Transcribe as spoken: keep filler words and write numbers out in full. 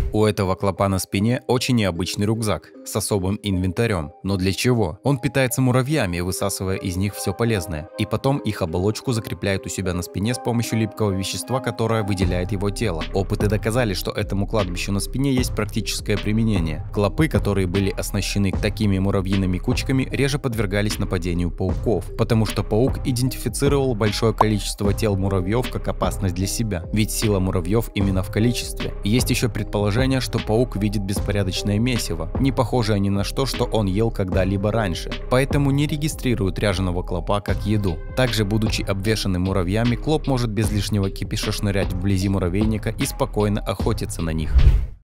У этого клопа на спине очень необычный рюкзак с особым инвентарем. Но для чего? Он питается муравьями, высасывая из них все полезное. И потом их оболочку закрепляет у себя на спине с помощью липкого вещества, которое выделяет его тело. Опыты доказали, что этому кладбищу на спине есть практическое применение. Клопы, которые были оснащены такими муравьиными кучками, реже подвергались нападению пауков, потому что паук идентифицировал большое количество тел муравьев как опасность для себя. Ведь сила муравьев именно в количестве. Есть еще предположение, что паук видит беспорядочное месиво, не похожее ни на что, что он ел когда-либо раньше, поэтому не регистрирует ряженого клопа как еду. Также, будучи обвешанным муравьями, клоп может без лишнего кипиша шнырять вблизи муравейника и спокойно охотиться на них.